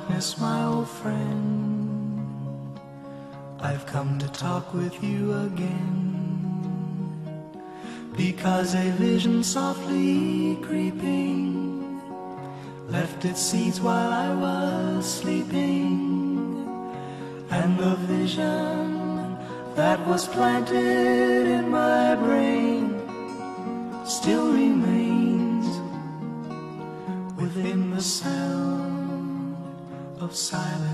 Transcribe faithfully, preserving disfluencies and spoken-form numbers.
darkness, my old friend, I've come to talk with you again, because a vision softly creeping left its seeds while I was sleeping, and the vision that was planted in my brain still remains within the sound of silence.